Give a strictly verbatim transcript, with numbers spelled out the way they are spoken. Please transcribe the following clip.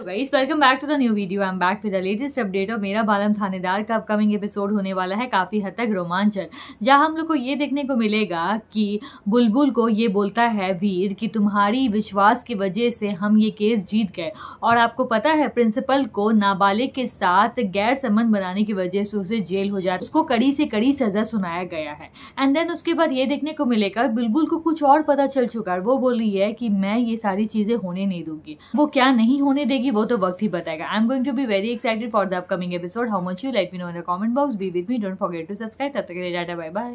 Guys welcome back to the new video. I am back with the latest update और मेरा बालम थानेदार का अपकमिंग एपिसोड होने वाला है काफी हद तक रोमांचक, जहां हम लोग को ये देखने को मिलेगा कि बुलबुल को ये बोलता है वीर कि तुम्हारी विश्वास की वजह से हम ये केस जीत गए, और आपको पता है प्रिंसिपल को नाबालिग के साथ गैर संबंध बनाने की वजह से उसे जेल हो जाए, उसको कड़ी से कड़ी सजा सुनाया गया है। एंड देन उसके बाद ये देखने को मिलेगा बुलबुल को कुछ और पता चल चुका है। वो बोल रही है कि मैं ये सारी चीजें होने नहीं दूंगी। वो क्या नहीं होने देगी वो तो वक्त ही बताएगा। I am going to be very excited for the upcoming episode. How much you let me know in the comment box. Be with me, don't forget to subscribe. तब तक के लिए टाटा बाय बाय।